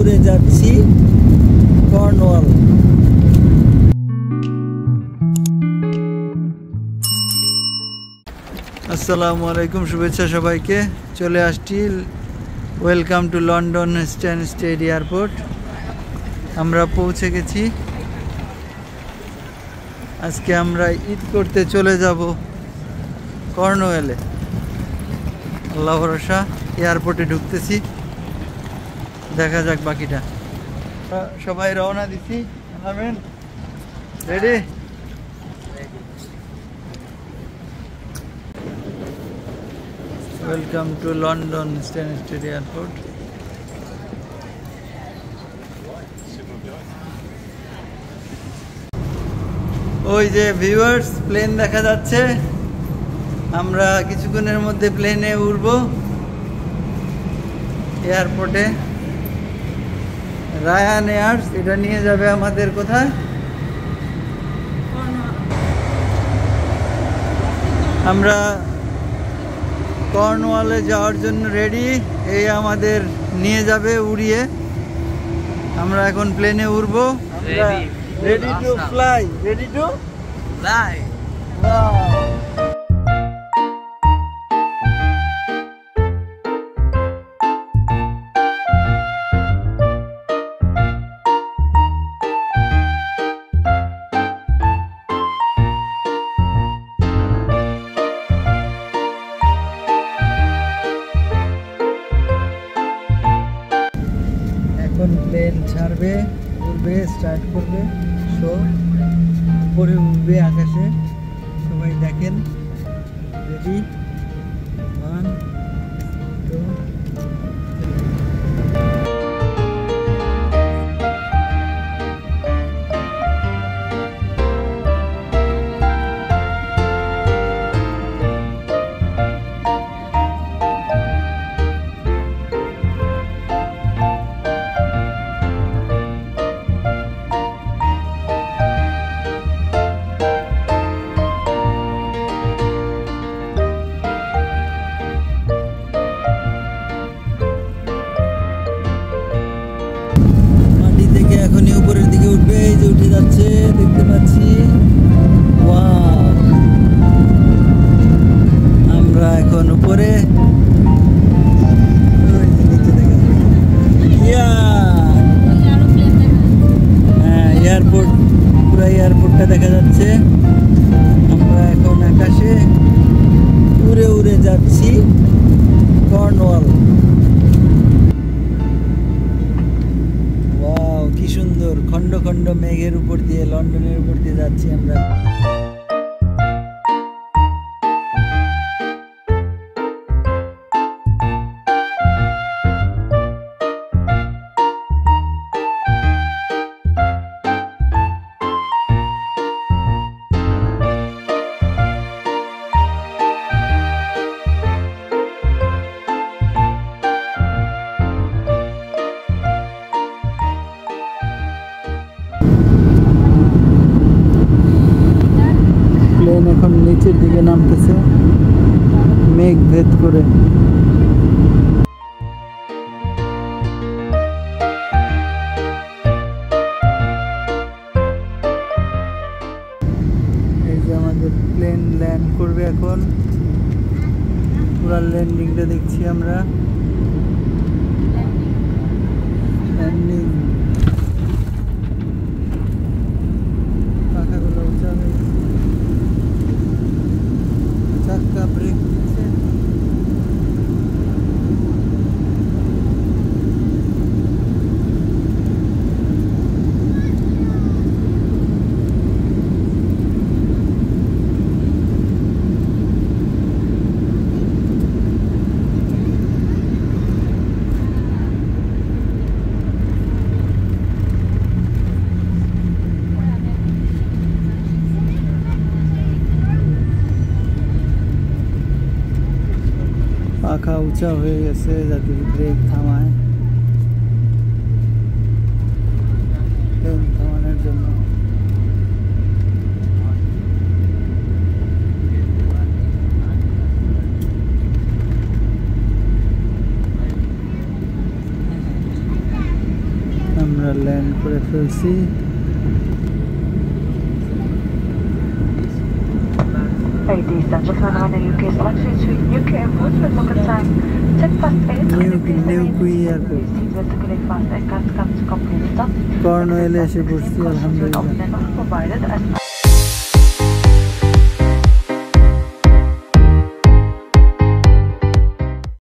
উড়ে যাচ্ছি কর্নওয়াল। আসসালামু আলাইকুম, শুভেচ্ছা সবাইকে। চলে আসছি, welcome to London Stansted airport. আমরা পৌঁছে গেছি। আজকে আমরা ঈদ করতে চলে যাব কর্নওয়ালে। আল্লাহ ভরসা, এয়ারপোর্টে ঢুকতেছি, দেখা যাক বাকিটা। সবাই রওনা দিছি, নামেন, ready? Welcome to London Stansted airport. ওই যে ভিউয়ার্স, প্লেন দেখা যাচ্ছে। আমরা কিছুক্ষণের মধ্যে প্লেনে উড়ব এয়ারপোর্টে। রায়ান এয়ার্স এটা নিয়ে যাবে আমাদের কোথায়? আমরা কর্নওয়ালে যাওয়ার জন্য রেডি। এই আমাদের নিয়ে যাবে উড়িয়ে। আমরা এখন প্লেনে উড়ব। Ready to fly, ready to fly. এখন প্লেন ছাড়বে, উড়বে, স্টার্ট করবে, শো উপরে উঠবে আকাশে। সবাই দেখেন, রেডি, 1 2 এখনই উপরের দিকে উঠবে। এই যে উঠে যাচ্ছে, দেখতে পাচ্ছি। ওয়াও, আমরা এখন উপরে। হ্যাঁ, এয়ারপোর্ট, পুরো এয়ারপোর্টটা দেখা যাচ্ছে। আমরা এখন আকাশে উড়ে উড়ে যাচ্ছি কর্নওয়াল। কি সুন্দর, খন্ড খন্ড মেঘের উপর দিয়ে, লন্ডনের উপর দিয়ে যাচ্ছি আমরা। প্লেন এখন নিচের দিকে নামতেছে মেঘ ভেদ করে। এই যে আমাদের প্লেন ল্যান্ড করবে এখন। পুরো ল্যান্ডিংটা দেখছি আমরা। ল্যান্ডিং, পাখাগুলো উঁচা হয়ে গেছে, চাক্কা ব্রেক দিচ্ছে। পাখা উঁচা হয়ে গেছে যাতে ব্রেক থামায়, প্লেন থামানোর জন্য। আমরা ল্যান্ড করে ফেলছি। Ladies and gentlemen, when the UK is luxury suite, UK airport with local time 8:10 Newquay Airport. Please circulate fast and can't come to complete stop. কর্নওয়েলে এসে পড়ছি আলহামদুলিল্লাহ। Provided